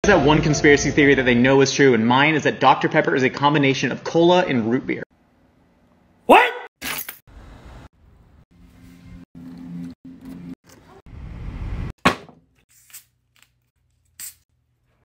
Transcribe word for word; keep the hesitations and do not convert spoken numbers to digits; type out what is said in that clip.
That one conspiracy theory that they know is true, and mine is that Doctor Pepper is a combination of cola and root beer.